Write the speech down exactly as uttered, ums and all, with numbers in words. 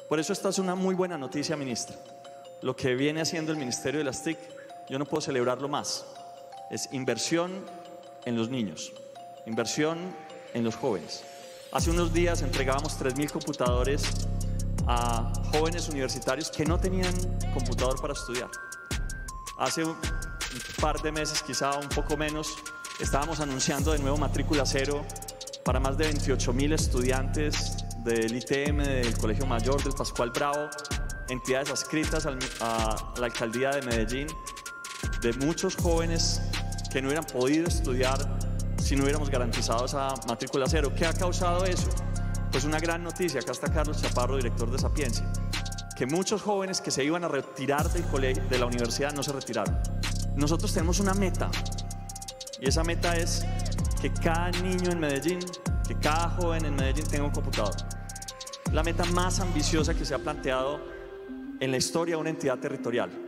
Por eso esta es una muy buena noticia, ministra. Lo que viene haciendo el Ministerio de las T I C, yo no puedo celebrarlo más. Es inversión en los niños, inversión en los jóvenes. Hace unos días entregábamos tres mil computadores a jóvenes universitarios que no tenían computador para estudiar. Hace un par de meses, quizá un poco menos, estábamos anunciando de nuevo matrícula cero para más de veintiocho mil estudiantes del I T M, del Colegio Mayor, del Pascual Bravo, entidades adscritas al, a la alcaldía de Medellín, de muchos jóvenes que no hubieran podido estudiar si no hubiéramos garantizado esa matrícula cero. ¿Qué ha causado eso? Pues una gran noticia. Acá está Carlos Chaparro, director de Sapiencia, que muchos jóvenes que se iban a retirar del colegio, de la universidad, no se retiraron. Nosotros tenemos una meta, y esa meta es que cada niño en Medellín, que cada joven en Medellín tenga un computador. La meta más ambiciosa que se ha planteado en la historia de una entidad territorial.